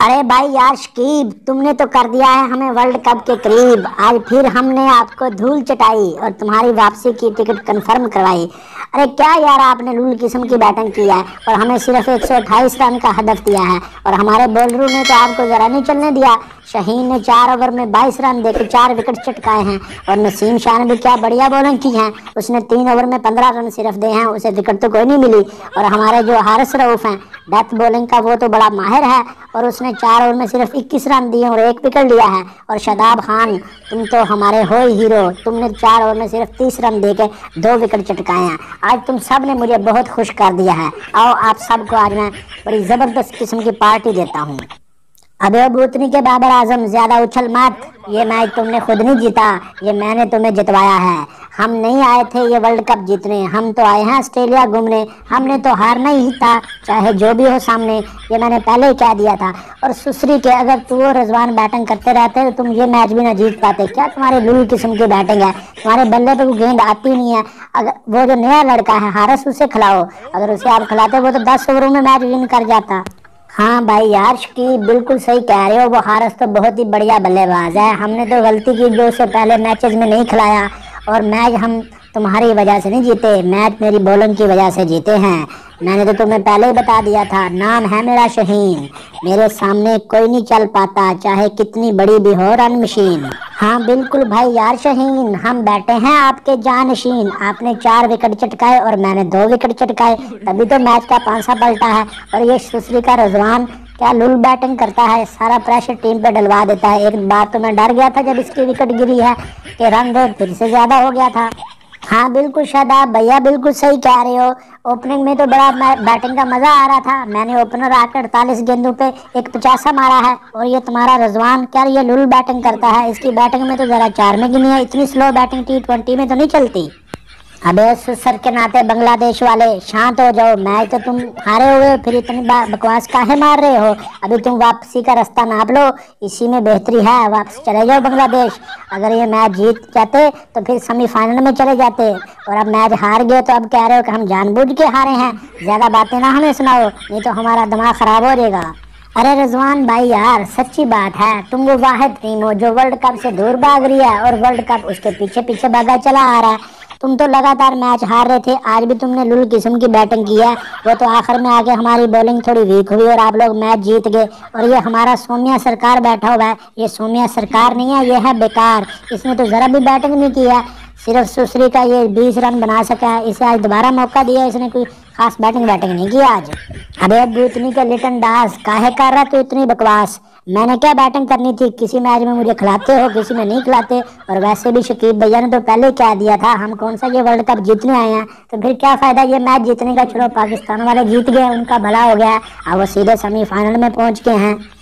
अरे भाई यार शकीब, तुमने तो कर दिया है हमें वर्ल्ड कप के करीब। आज फिर हमने आपको धूल चटाई और तुम्हारी वापसी की टिकट कंफर्म करवाई। अरे क्या यार, आपने लूल किस्म की बैटिंग की है और हमें सिर्फ 128 रन का हदफ दिया है और हमारे बॉलरों ने तो आपको जरा नहीं चलने दिया। शहीन ने 4 ओवर में 22 रन देकर 4 विकेट चटकाए हैं और नसीम शाह ने भी क्या बढ़िया बॉलिंग की है। उसने 3 ओवर में 15 रन सिर्फ दे हैं, उसे विकेट तो कोई नहीं मिली। और हमारे जो हारिस रऊफ हैं डेथ बॉलिंग का, वो तो बड़ा माहिर है और उसने 4 ओवर में सिर्फ 21 रन दिए और 1 विकेट लिया है। और शादाब खान, तुम तो हमारे हो ही हीरो, तुमने 4 ओवर में सिर्फ 30 रन देके 2 विकेट चटकाए हैं। आज तुम सब ने मुझे बहुत खुश कर दिया है। आओ आप सबको आज मैं बड़ी जबरदस्त किस्म की पार्टी देता हूँ। अबे भूतनी के बाबर आजम, ज्यादा उछल मत। ये मैच तुमने खुद नहीं जीता, ये मैंने तुम्हें जितवाया है। हम नहीं आए थे ये वर्ल्ड कप जीतने, हम तो आए हैं ऑस्ट्रेलिया घूमने। हमने तो हारना ही था, चाहे जो भी हो सामने, ये मैंने पहले ही कह दिया था। और सुसरी के, अगर तू और रिजवान बैटिंग करते रहते तो तुम ये मैच भी ना जीत पाते। क्या तुम्हारी लूल किस्म की बैटिंग है, तुम्हारे बल्ले पे कोई गेंद आती नहीं है। अगर वो जो नया लड़का है हारिस, उसे खिलाओ, अगर उसे आप खिलाते वो तो 10 ओवरों में मैच विन कर जाता। हाँ भाई यार शकीब, बिल्कुल सही कह रहे हो। वो हारिस तो बहुत ही बढ़िया बल्लेबाज है। हमने तो गलती की जो उसे पहले मैचेस में नहीं खिलाया। और मैच हम तुम्हारी वजह से नहीं जीते, मैच मेरी बॉलिंग की वजह से जीते हैं। मैंने तो तुम्हें पहले ही बता दिया था, नाम है मेरा शहीन, मेरे सामने कोई नहीं चल पाता, चाहे कितनी बड़ी भी हो रन मशीन। हाँ बिल्कुल भाई यार शहीन, हम बैठे हैं आपके जानशीन। आपने 4 विकेट चटकाए और मैंने 2 विकेट चटकाए, तभी तो मैच का पांसा पलटा है। और ये सुसरी का रिजवान क्या लुल बैटिंग करता है, सारा प्रेशर टीम पे डलवा देता है। एक बार तो मैं डर गया था जब इसकी विकेट गिरी है कि रन रेट फिर से ज्यादा हो गया था। हाँ बिल्कुल शादाब भैया, बिल्कुल सही कह रहे हो। ओपनिंग में तो बड़ा बैटिंग का मजा आ रहा था। मैंने ओपनर आकर 48 गेंदों पे एक 50 मारा है। और ये तुम्हारा रिजवान क्या ये लुल बैटिंग करता है, इसकी बैटिंग में तो जरा 4 में गिनी है। इतनी स्लो बैटिंग T20 में तो नहीं चलती। अबे सर के नाते बांग्लादेश वाले शांत हो जाओ, मैच तो तुम हारे हुए हो, फिर इतनी बकवास काहे मार रहे हो। अभी तुम वापसी का रास्ता नाप लो, इसी में बेहतरी है, वापस चले जाओ बांग्लादेश। अगर ये मैच जीत जाते तो फिर सेमीफाइनल में चले जाते, और अब मैच हार गए तो अब कह रहे हो कि हम जानबूझ के हारे हैं। ज्यादा बातें ना हमें सुनाओ, नहीं तो हमारा दिमाग खराब हो जाएगा। अरे रिजवान भाई यार, सच्ची बात है, तुम वो वाहिद टीम हो जो वर्ल्ड कप से दूर भाग रही है और वर्ल्ड कप उसके पीछे पीछे भागा चला आ रहा है। तुम तो लगातार मैच हार रहे थे, आज भी तुमने लुल किस्म की बैटिंग की है। वो तो आखिर में आके हमारी बॉलिंग थोड़ी वीक हुई और आप लोग मैच जीत गए। और ये हमारा सोमिया सरकार बैठा हुआ है, ये सोमिया सरकार नहीं है, ये है बेकार। इसने तो जरा भी बैटिंग नहीं की है, सिर्फ सुसरी का ये 20 रन बना सका है। इसे आज दोबारा मौका दिया, इसने कोई खास बैटिंग नहीं की आज। अबे भूतनी के लिटन दास, काहे कर रहा तू इतनी बकवास। मैंने क्या बैटिंग करनी थी, किसी मैच में मुझे खिलाते हो, किसी में नहीं खिलाते। और वैसे भी शकीब भैया ने तो पहले कह दिया था हम कौन सा ये वर्ल्ड कप जीतने आए हैं, तो फिर क्या फायदा ये मैच जीतने का। चलो पाकिस्तान वाले जीत गए, उनका भला हो गया, अब वो सीधे सेमीफाइनल में पहुंच गए हैं।